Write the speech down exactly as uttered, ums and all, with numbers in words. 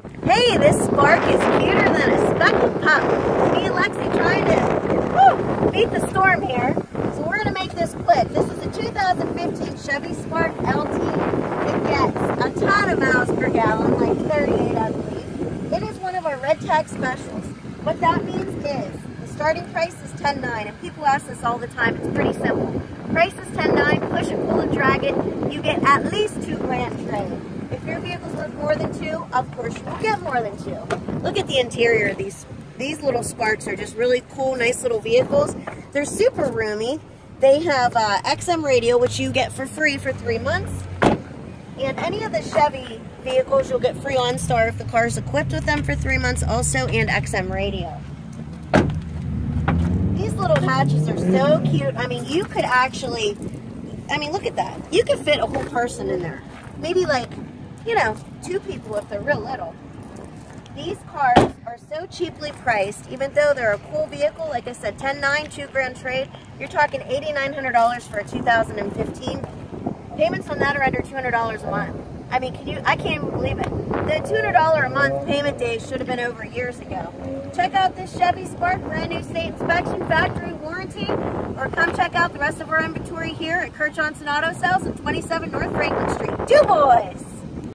Hey, this Spark is cuter than a speckled pup. Me and Lexi trying to woo, beat the storm here. So we're going to make this quick. This is a two thousand fifteen Chevy Spark L T. It gets a ton of miles per gallon, like thirty-eight I believe. It is one of our red tag specials. What that means is the starting price is ten nine, and people ask this all the time. It's pretty simple. Price is ten nine, push it, pull and drag it. You get at least two grand trade. If your vehicle's worth more than two, of course you will get more than two. Look at the interior of these. These little Sparks are just really cool, nice little vehicles. They're super roomy. They have uh, X M radio, which you get for free for three months. And any of the Chevy vehicles, you'll get free OnStar if the car is equipped with them for three months also, and X M radio. These little hatches are so cute. I mean, you could actually, I mean, look at that. You could fit a whole person in there. Maybe like, you know, two people if they're real little. These cars are so cheaply priced, even though they're a cool vehicle. Like I said, ten nine, two grand trade. You're talking eighty-nine hundred dollars for a two thousand fifteen. Payments on that are under two hundred dollars a month. I mean, can you, I can't even believe it. The two hundred dollars a month payment days should have been over years ago. Check out this Chevy Spark, brand new state inspection, factory warranty, or come check out the rest of our inventory here at Kurt Johnson Auto Sales at twenty-seven North Franklin Street. DuBois!